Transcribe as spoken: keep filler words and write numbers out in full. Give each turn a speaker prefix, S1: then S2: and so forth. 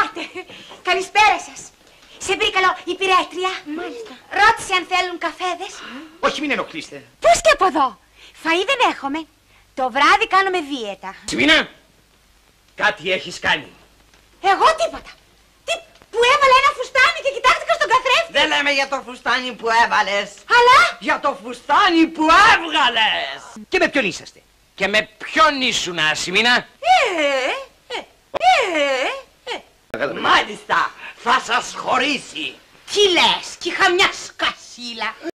S1: Ελάτε. Καλησπέρα σας. Σε βρήκαλο υπηρέτρια.
S2: Μάλιστα.
S1: Ρώτησε αν θέλουν καφέδες.
S3: Όχι, μην ενοχλείστε.
S1: Πούς και από εδώ. Φαΐ δεν έχουμε. Το βράδυ κάνουμε δίαιτα.
S3: Σιμίνα, κάτι έχεις κάνει.
S1: Εγώ τίποτα. Τι που έβαλα ένα φουστάνι και κοιτάχτηκα στον καθρέφτη.
S2: Δεν λέμε για το φουστάνι που έβαλες.
S1: Αλλά
S2: Για το φουστάνι που έβγαλες.
S3: Και με ποιον είσαστε?
S4: Και με ποιον ήσουνα, Σιμίνα?
S1: Ε, ε, ε, ε.
S2: Μάλιστα, θα σας χωρίσει.
S1: Τι λες, κι είχα μια σκασίλα.